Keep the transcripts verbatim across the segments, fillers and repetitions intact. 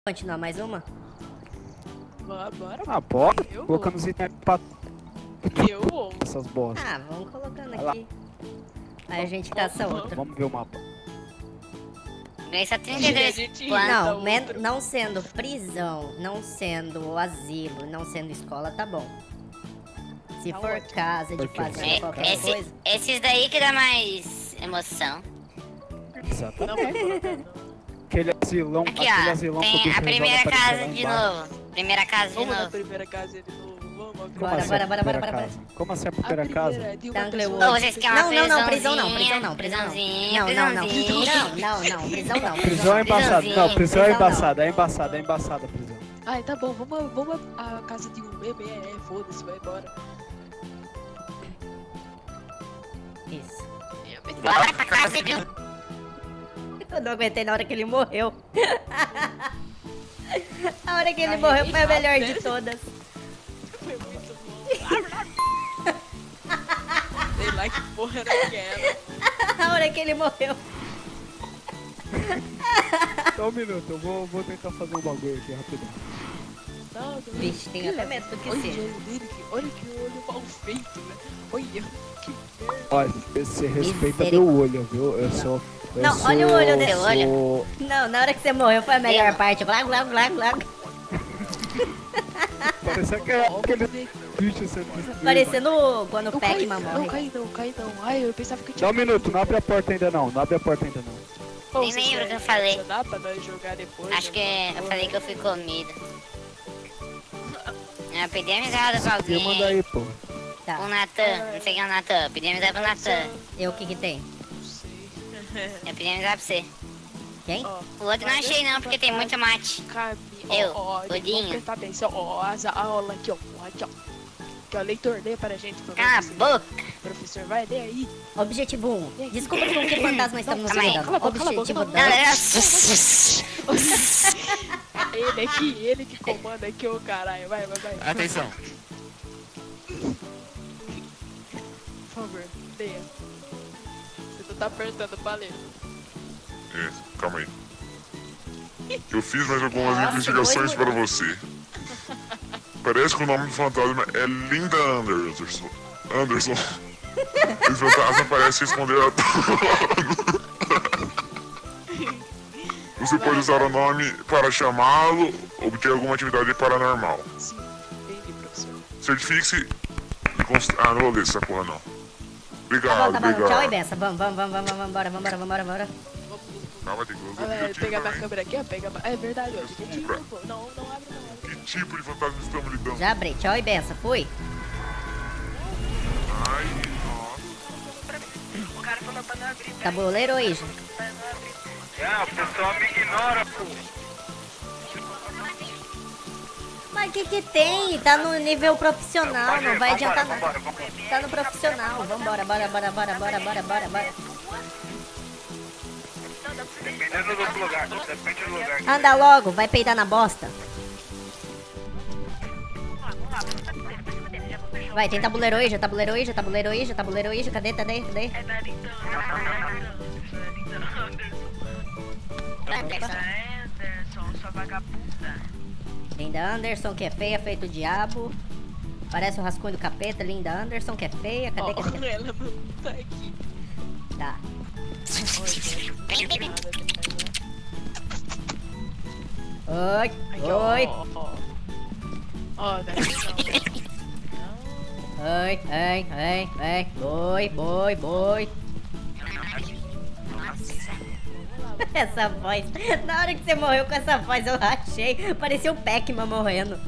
Continuar mais uma? Bora, bora. Ah, bora. Eu Colocando os itens pra Eu vou. essas bolas. Ah, vamos colocando Vai lá. aqui. Aí a gente caça outra. Vamos ver o mapa. Ganhei só E trinta e a dois gente planos. Tá Não, men- outro. não sendo prisão, não sendo asilo, não sendo escola, tá bom. Se Tá for ótimo. casa de Porque fazer É, qualquer esse- coisa. esses daí que dá mais emoção. Não, Exatamente. vou colocar não. Aquele asilão, Aqui, aquele ó. asilão que o Tem bicho a primeira resolve aparecer casa lá de embaixo. novo. Primeira casa de Vamos na novo. primeira casa de novo. Vamos, Como Bora, assim bora, a bora, primeira bora, bora. casa? Como assim a A primeira casa? primeira de uma Tanglewood. pessoa. Ou vocês querem uma Não, não, não, prisão não, prisãozinha, prisão não, prisão não. prisãozinha, Não, não, não. prisãozinha. Não, não, não, prisão não. Prisão é embaçada. Prisãozinha. Não, prisão é Prisão não. embaçada, é embaçada, é embaçada a prisão. Ai, tá bom. Vamos, vamos à casa de um bebê. É, foda-se, vai embora. Isso. Bora pra casa de um. Eu não aguentei na hora que ele morreu. A hora que ele Ai, morreu foi a melhor né? de todas. Foi muito bom. Sei lá que porra era aquela. A hora que ele morreu. Só um minuto, eu vou, vou tentar fazer um bagulho aqui rapidão. Não, não. Vixe, tem até medo do que Olha o seja. olho dele, que- olha que olho mal feito, né? Olha, que merda. Olha, você respeita Misericórdia. meu olho, viu? Eu sou... Eu Não, sou, olha o olho dele. sou- Não, na hora que você morreu foi a melhor parte. Glá, glá, glá, glá. Parecia que é aquele bicho sendo destruído. Parecendo quando o Não cai, Pac-Man não morre. cai não, cai não. Ai, eu pensava que Dá tinha um minuto, não abre a porta ainda não, não abre a porta ainda não. Pô, Nem vocês lembro o que eu querem falei. adicionar pra nós jogar depois? Acho que alguma eu porra? falei que eu fui comido. Eu pedi amizade pra Podia mandar alguém. aí, pô. Tá. O Natan, não sei quem é o Natan. Pedi amizade pro Natan. E o que que tem? Não sei. Eu pedi amizade pra você. Quem? Ó, O outro não achei não, porque tem muito mate. Caminho. Eu, ó, ó, Godinho. vamos prestar atenção. Ó, as aula aqui, ó. ó, Aqui, ó. Aqui, ó, leitor, lê para a gente. por Cala a favor. boca. Professor, vai, lê aí. Objetivo um. Desculpa com que fantasma estamos nos Calma aí. lidando. Cala a boca, cala a boca, Objetivo cala a dois. Ele aqui, ele que comanda aqui, ô caralho. Vai, vai, vai. Atenção. Por favor, leia. Você não tá apertando pra ler. É, calma aí. Eu fiz mais algumas Nossa, investigações dois para você. Parece que o nome do fantasma é Linda Anderson. Anderson. Esse fantasma parece responder a tudo. Você pode usar o nome para chamá-lo ou obter alguma atividade paranormal. Sim, entendi, professor. Certifique-se e const... Ah, não vou ler essa porra não. Tá Obrigado, bom, tá bom. Tchau e obrigado. benção. Vamos, vamos, vamos, vamos, vamos, bora, vamos, vamos, bora, bora. Calma, tem que usar Ah, o é, objetivo pegar minha também. câmera aqui, ó. Pega... É verdade, ó. Objetivo, Compra. pô. Não, não abre, não abre. Que tipo de fantasma estamos lidando? Já abri. Tchau e benção. Fui. Ai, nossa. Tabuleiro ou Ija? Ah, o pessoal me ignora, pô. Mas o que que tem? Tá no nível profissional, não vai adiantar nada. Vambora, vambora. Tá no profissional. Vambora, bora, bora, bora, bora, bora, bora, bora. Dependendo do lugar, depende do lugar. Anda logo, vai peidar na bosta. Vai, tem tabuleiro Ija, tabuleiro Ija, tabuleiro Ija, tabuleiro Ija. Cadê, cadê, cadê? Linda Anderson, que é feia, feito diabo. Parece o rascunho do capeta. Linda Anderson, que é feia. Cadê, Ó, cadê, cadê? ela não tá aqui. Tá. Oi, Aqui, ó, oi, ó, ó. Ó, daqui oi, oi, oi, oi, boi, boi, boi. Essa voz, na hora que você morreu com essa voz, eu achei, parecia o Pac-Man morrendo.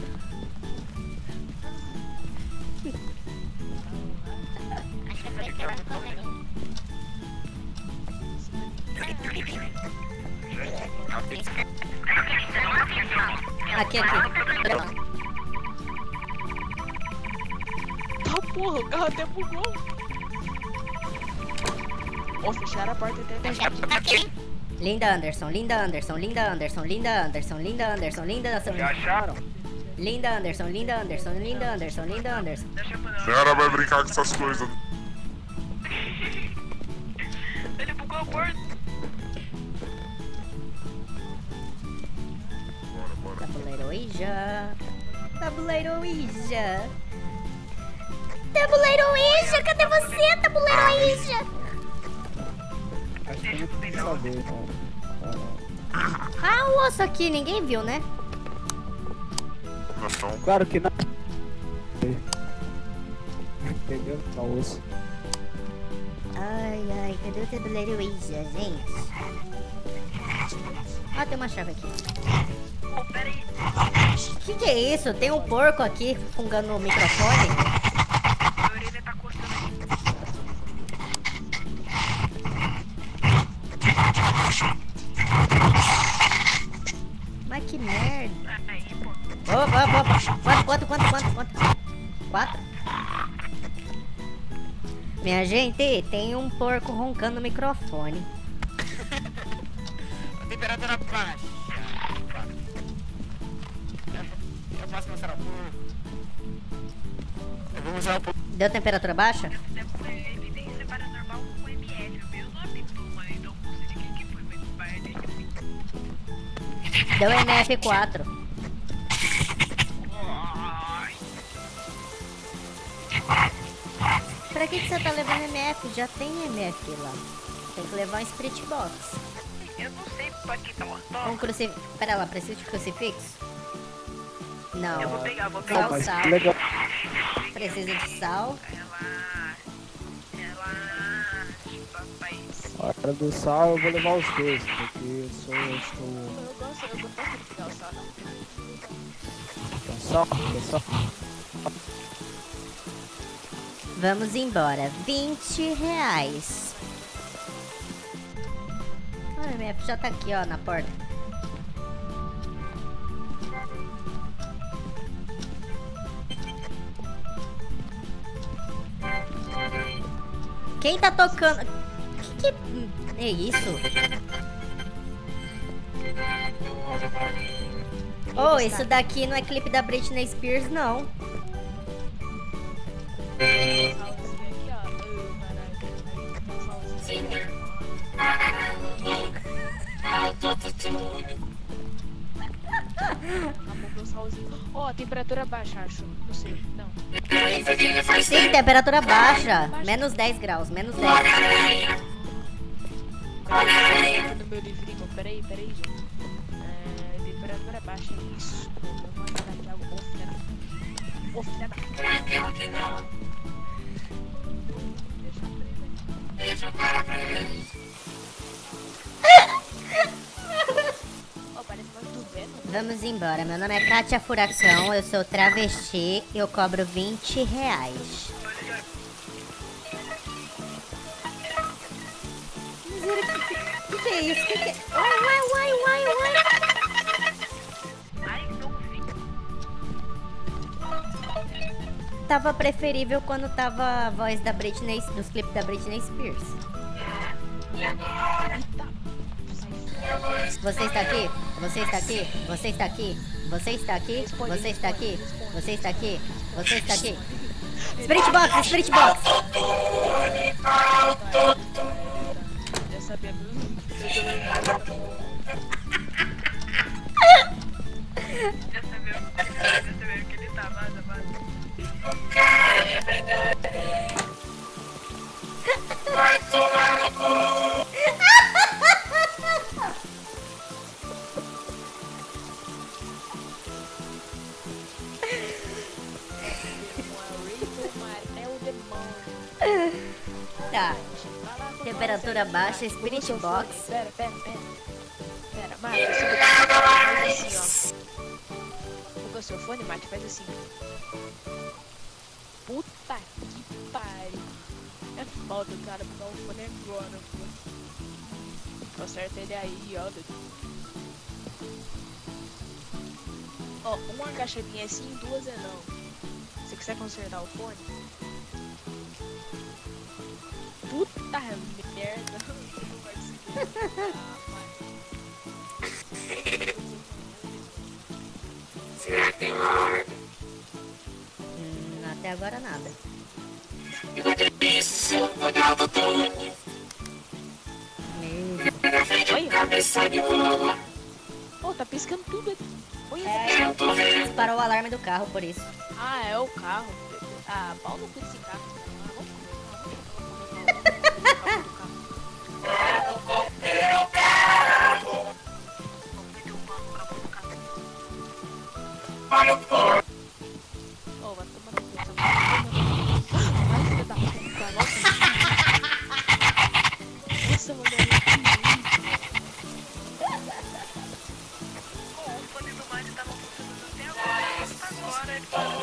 Aqui, aqui. Tá porra, o carro até bugou. Ó, fecharam a porta até. Linda Anderson, Linda Anderson, Linda Anderson, Linda Anderson, Linda Anderson, Linda Anderson. Já acharam? Linda Anderson, Linda Anderson, Linda Anderson, Linda Anderson. A senhora vai brincar com essas coisas. Ele bugou a porta. Bora, Ouija. Tabuleiro Ouija. Tabuleiro Ouija, cadê você, Tabuleiro Ouija? Acho que eu não preciso saber, cara. Ah, o osso aqui, ninguém viu, né? Não. Claro que não. Entendeu? Tá osso. Ai, ai, cadê o tabuleiro Ouija, gente? Ah, tem uma chave aqui. Oh, peraí. Que que é isso? Tem um porco aqui fungando o microfone? A orelha tá coçando aqui. Mas que merda. Aí, pô. Opa, opa, opa. Quanto, quanto, quanto, quanto, quanto? Quatro? Minha gente, tem um porco roncando no microfone. A temperatura baixa. Eu posso mostrar um pouco. Eu vou usar um pouco. Deu temperatura baixa? É evidência paranormal com M L. Eu não apitou, mas não sei quem que foi, mas vai de Deu M F quatro. Pra que, que você tá levando M F? Já tem M F lá. Tem que levar um Spirit Box. Eu não sei pra que tá Um morto. crucifixo. Pera lá, precisa de crucifixo? Não. Eu vou pegar, vou Sal, pegar. Não, mas sal. que legal. Precisa de sal. Relaxa. Relaxa, papai. A hora do sal eu vou levar os dois, porque eu sou. Eu estou. Eu gosto, eu gosto de pegar o sal, não. Quer sal? Quer sal? Vamos embora. vinte reais. Ah, o M F já tá aqui, ó, na porta. Quem tá tocando? Que que é isso? Oh, isso daqui não é clipe da Britney Spears, não. Salzinho aqui, ó. Ai, caralho. Salzinho. Acabou o salzinho. Ó, a temperatura baixa, acho. Não sei, não. Sim, temperatura baixa. Menos dez graus, menos dez. No meu livrinho, peraí, peraí, gente. É, temperatura baixa, isso. Vou mandar aqui algo. Ô, filha da. Ô, filha da. Ó, parece mais do Venom. Vamos embora. Meu nome é Kátia Furacão, eu sou travesti e eu cobro vinte reais. O que, que é isso? Que que é? Uai, uai, uai, uai, uai. Ai, não vi. Tava preferível quando tava a voz da Britney, dos clipes da Britney Spears. Você está aqui? Você está aqui? Você está aqui? Você está aqui? Você está aqui? Você está aqui? Você está aqui? Spirit Box! Spirit Box! Já sabemos. Já sabemos, já sabemos que ele tá, vaza, vaza. Tá. Temperatura baixa, Spirit Box. Pera, pera, pera. Pera, Mate, faz assim, ó. Pega o seu fone, Mate, faz assim. Puta que pariu. É foda, cara, pegar o fone agora, pô. Conserta ele aí, ó. Ó, uma caixinha é sim, duas é não. Você quiser consertar o fone? Puta merda. Não vai conseguir. Hum, até agora nada. Meu. Olha. Pô, tá piscando tudo aqui. Olha, tá piscando tudo. disparou o alarme do carro por isso. Ah, é o carro. Ah, pau no cu desse carro. Oh, vai tomar no cu. Ai, filho da puta. Nossa, nossa, mano. O fone do Mario tava funcionando até agora. Agora ele parou.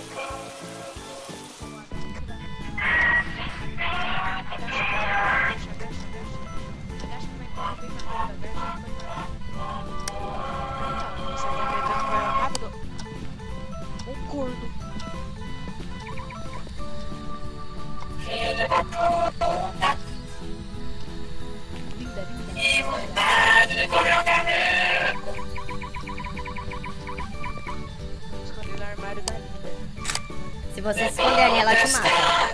Um corno. Linda, linda. Escolhi no armário da linda. Se você se esconder ali, ela te mata.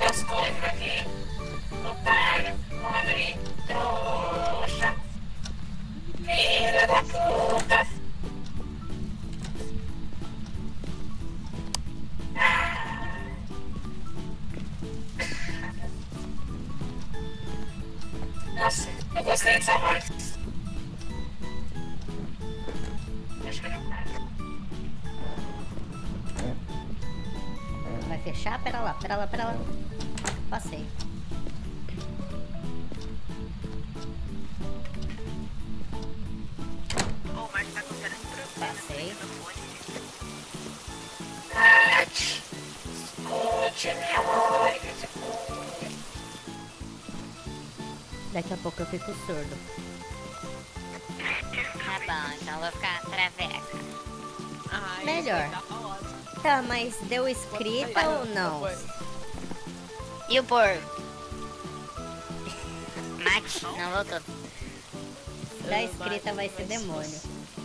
Nossa, eu gostei dessa parte. Vai fechar? Pera lá, pera lá, pera lá. Passei. Ô, mas tá com vários problemas. Passei. Daqui a pouco eu fico surdo. Tá bom, então eu vou ficar traveca. Ai, Melhor. tá ótimo. Tá, mas deu escrita ou não? E o porco? Mate? Não voltou. Da escrita vai ser demônio.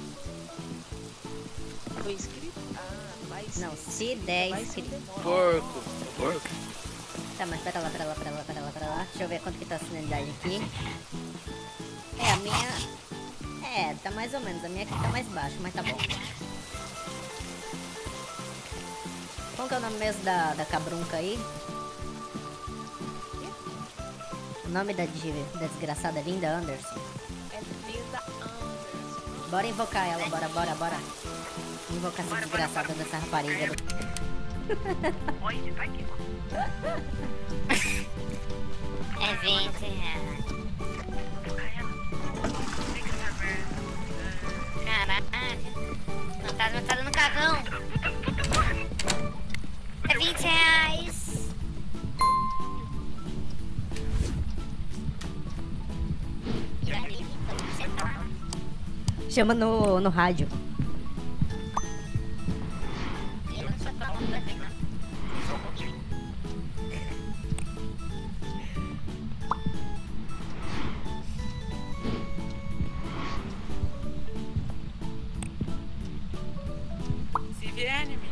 Foi escrito? Ah, vai ser. Não, se der Vai ser escrito. demônio. Porco. Porco. Tá, mas pera lá, pera lá, pera lá, pera lá, pera lá. Deixa eu ver quanto que tá a sinalidade aqui. É, a minha... É, tá mais ou menos. A minha aqui tá mais baixa, mas tá bom. Qual que é o nome mesmo da, da cabrunca aí? O nome da, de- da desgraçada Linda Anderson. É Linda Anderson. Bora invocar ela, bora, bora, bora. Invocar essa desgraçada dessa rapariga. Oi, você tá aqui, mano. É vinte reais. Caralho. Fantasma tá dando cagão. É vinte reais. Chama no, no rádio. Se vier em mim.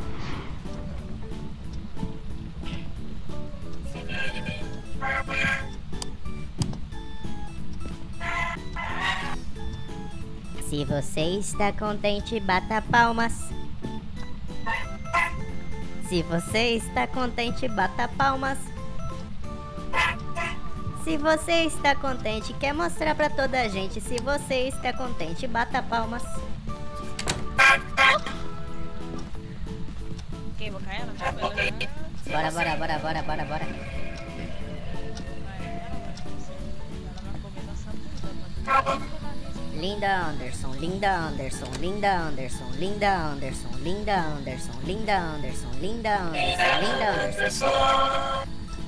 Se você está contente, bata palmas. Se você está contente, bata palmas. Se você está contente, quer mostrar pra toda a gente. Se você está contente, bata palmas. Quem invocar ela? Bora, bora, bora, bora, bora, bora. Ela vai comer nossa bunda, mano. Linda Anderson, Linda Anderson, Linda Anderson, Linda Anderson, Linda Anderson, Linda Anderson, Linda Anderson, Linda Anderson.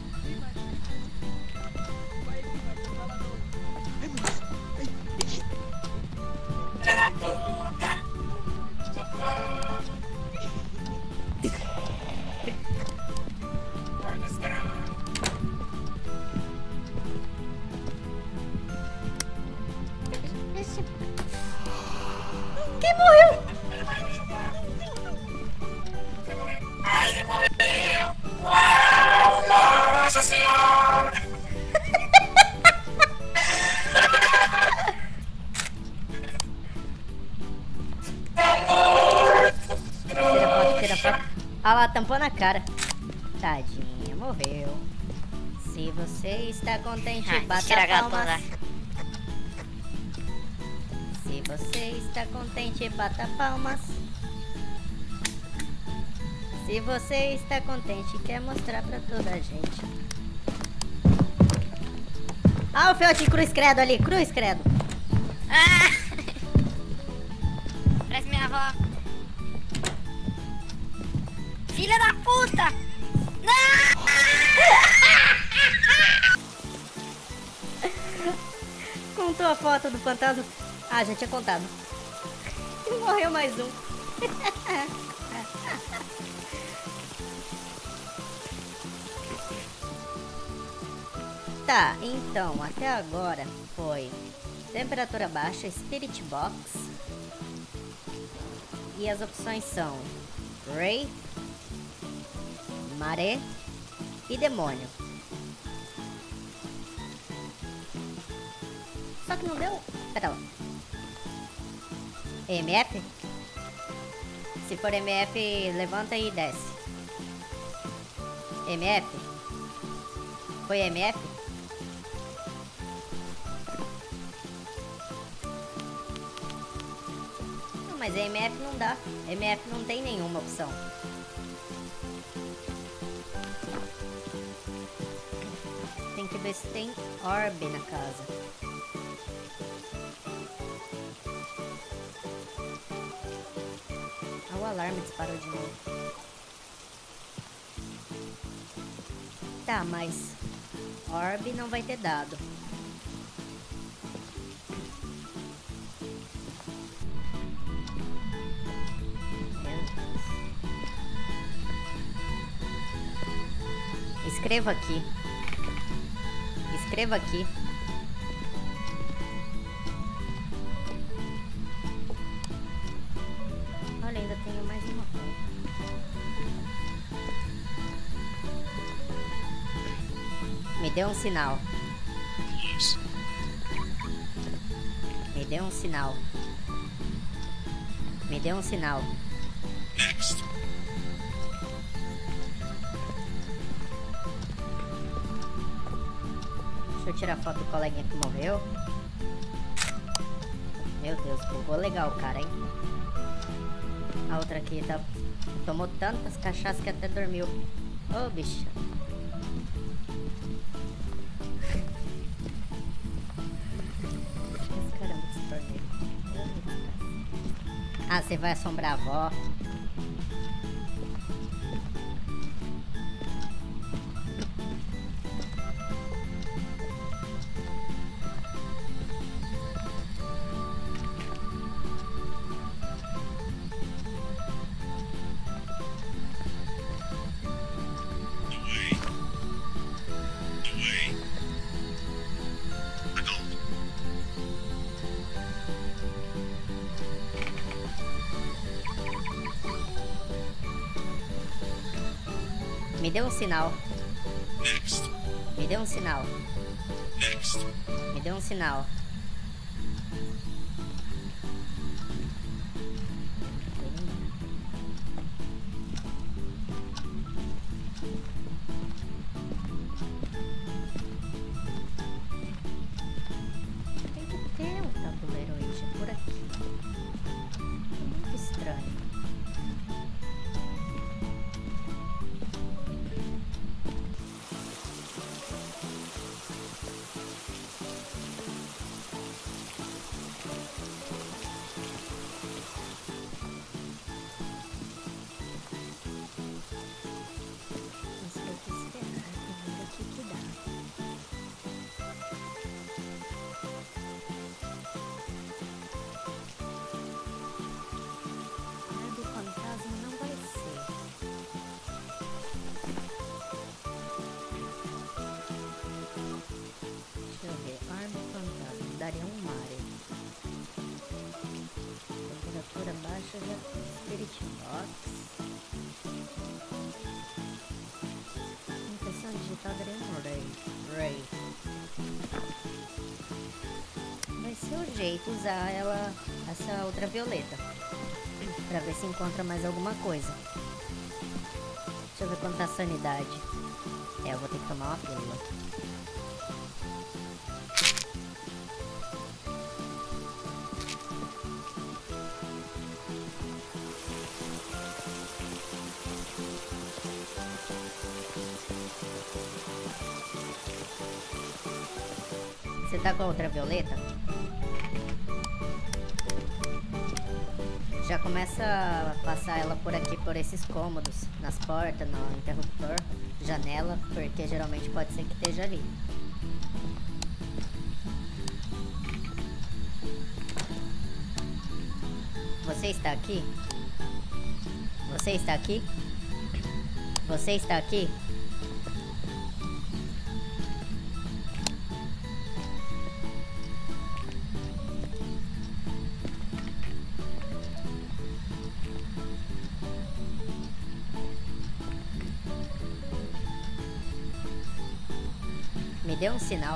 Quem morreu? Nossa senhora! tira foto. Ah lá, tampou na cara. Tadinha, morreu. Se você está contente, Ah, bata tira a gata palmas. lá. Se você está contente, bata palmas. Se você está contente, quer mostrar pra toda a gente. Ah, o Feltinho cruz credo ali, cruz credo. Ah! Parece minha avó. Filha da puta! Não! Contou a foto do fantasma. Ah, já tinha contado. Morreu mais um. Tá, então, até agora foi temperatura baixa, Spirit Box. E as opções são Ray, Maré e Demônio. Só que não deu... Pera lá. M F? Se for M F, levanta e desce. M F? Foi M F? Não, mas M F não dá. M F não tem nenhuma opção. Tem que ver se tem orb na casa. O alarme disparou de novo. Tá, mas orb não vai ter dado. Meu Deus. Escreva aqui. Escreva aqui. Olha, ainda tenho mais uma foto. Me dê um sinal. Me dê um sinal. Me dê um sinal. Deixa eu tirar foto do coleguinha que morreu. Meu Deus, bugou legal o cara, hein? A outra aqui tá... tomou tantas cachaças que até dormiu. Ô, oh, bicha. Caramba, esse torneio. Ah, você vai assombrar a avó. Me dê um sinal. Me dê um sinal. Me dê um sinal. Tem que ter um tabuleiro Ouija por aqui. Muito estranho. Daria um mare. Temperatura baixa já tem Spirit Box. Impressão digital daria um Ray. Ray. Vai ser o jeito usar ela, essa ultravioleta, pra ver se encontra mais alguma coisa. Deixa eu ver quanto tá a sanidade. É, eu vou ter que tomar uma pílula. Você tá com a ultravioleta? Já começa a passar ela por aqui, por esses cômodos, nas portas, no interruptor, janela, porque geralmente pode ser que esteja ali. Você está aqui? Você está aqui? Você está aqui? Me dê um sinal.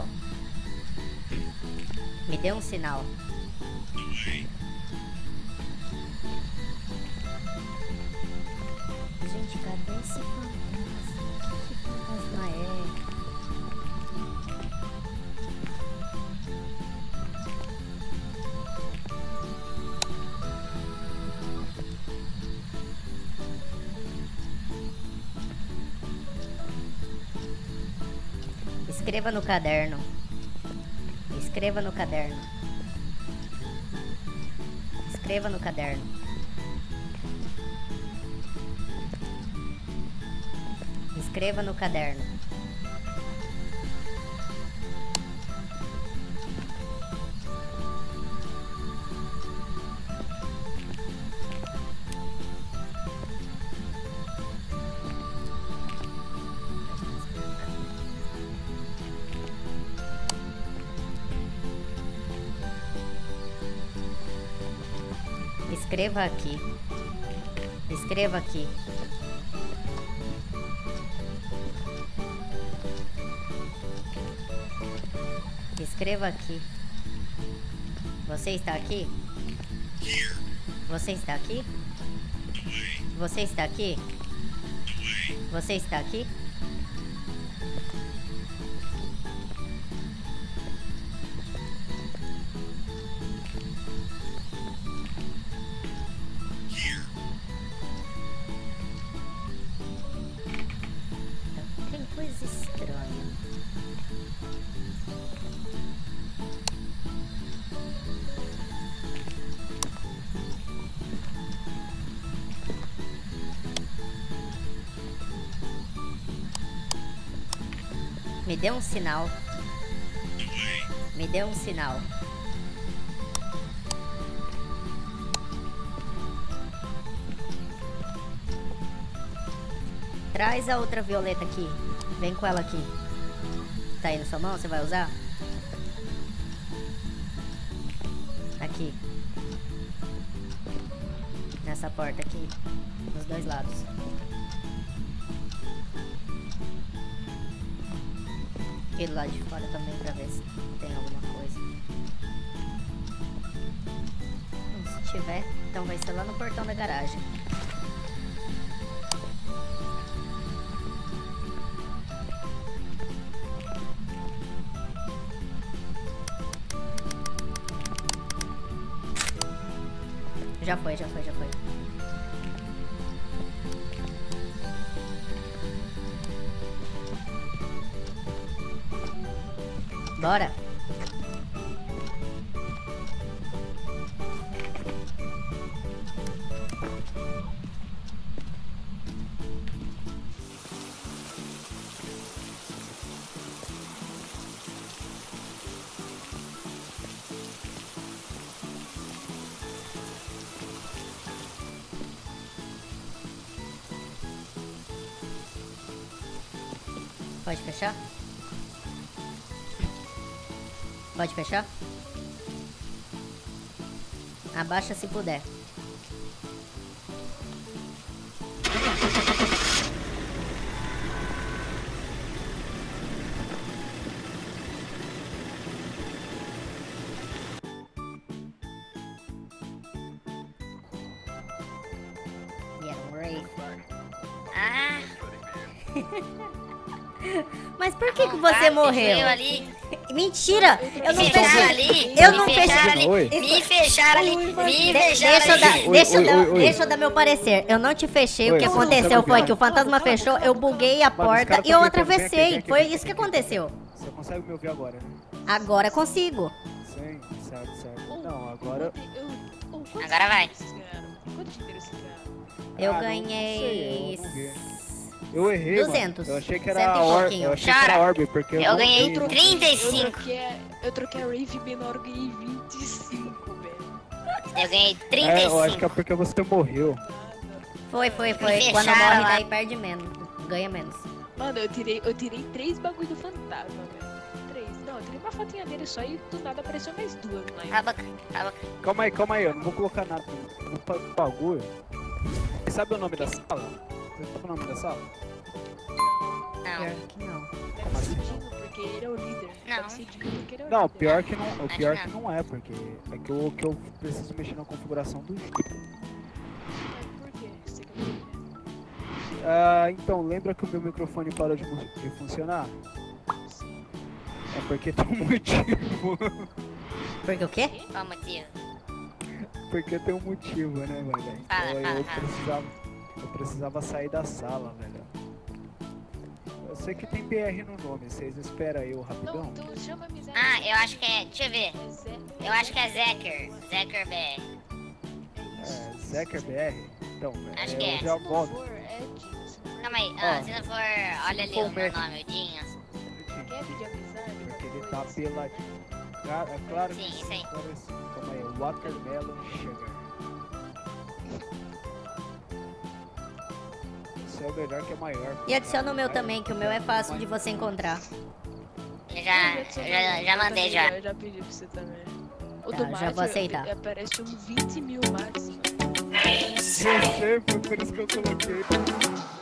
Me dê um sinal. Gente, cadê esse fantasma? Que fantasma é? Escreva no caderno. Escreva no caderno. Escreva no caderno. Escreva no caderno. Escreva aqui. Escreva aqui. Escreva aqui. Você está aqui? Você está aqui? Você está aqui? Você está aqui? Tem coisa estranha. Me dê um sinal. Me dê um sinal. Traz a outra violeta aqui. Vem com ela aqui. Tá aí na sua mão? Você vai usar? Aqui. Nessa porta aqui. Nos dois lados. E do lado de fora também pra ver se tem alguma coisa. Bom, se tiver, então vai ser lá no portão da garagem. Já foi, já foi, já foi. Bora. Pode fechar? Pode fechar? Abaixa se puder. Get ready for. Ah, Mas por que que Não, você para, morreu? fechou ali. Mentira! Eu não Me fecharam fechei. ali. Eu me não fecharam fechei. Oi. ali. Me fecharam ali. Me De- fecharam deixa, eu dar, ali. Oi, deixa, eu oi, dar- oi, oi. deixa eu dar meu parecer. Eu não te fechei. O Oi, que não, não, aconteceu não, foi não. que o fantasma fechou, eu buguei a Mano, os porta caras e eu tão gritando, vem aqui, atravessei. vem aqui, Foi vem isso que aqui. aconteceu. Você consegue me ouvir agora, né? Agora consigo. Sim, certo, certo. Oh, Não, agora... Eu, eu, oh, quantos Agora vai. dinheiros vocês ganharam? Quanto dinheiro vocês ganharam? Eu Ah, não- não ganhei. sei, eu não vi. Eu errei, duzentos. mano. Eu achei que era Cento e a Orb. pouquinho. Eu achei que era a Chora. Orb, porque eu, Eu não ganhei vi, não- trinta e Eu cinco. troquei, a- eu troquei a Rave menor, eu ganhei vinte e cinco, velho. Eu ganhei É, trinta e eu acho que é cinco. porque você morreu. Nada. Foi, foi, foi. Me Quando fecharam morre, lá. daí perde menos. Ganha menos. Mano, eu tirei, eu tirei três bagulho do fantasma, velho. Três. Não, eu tirei uma fotinha dele só e do nada apareceu mais duas lá. Cala a boca, cala a boca. Calma aí, calma aí, eu não vou colocar nada. Eu vou fazer um bagulho. Você sabe o nome da sala? Você sabe o nome da sala? Pior Não. que não. Deve ser Dino, porque ele é o líder. Não. Deve ser Dino, porque ele é o Não, líder. pior que não, o Acho pior que que não é, porque é que eu, que eu preciso mexer na configuração do jogo. Mas por quê? Você quer ver? Ah, então, lembra que o meu microfone parou de, mu- de funcionar? É porque tem um motivo. Porque o quê? Qual o motivo? Porque tem um motivo, né, velho? Fala, Então, fala, eu fala. precisava, eu precisava sair da sala, velho. Eu sei que tem B R no nome, vocês esperam aí eu Não, rapidão? então chama a miséria. Ah, eu acho que é. Deixa eu ver. É Zé- Eu acho que é Zeker. Zeker B R. É isso. É, Zeker B R? Então, Acho eu que é. já Se não volto. for, é Dino. Se não Calma aí. Ó, Ah, se não for. Olha ali for o meu Mac. nome, o Dinho. quer pedir amizade? Porque ele qualquer tá coisa. pela... Cara, é claro Sim, que isso aí. parece- Calma aí, Watermelon Sugar. Esse é o melhor que é maior. E adiciona o meu também, que o meu é fácil de você encontrar. Eu já, eu já, já mandei já. Eu já pedi pra você também. O Tá, do já Mate, vou aceitar. aparece um vinte mil Mates. Eu sei, foi por isso que eu coloquei.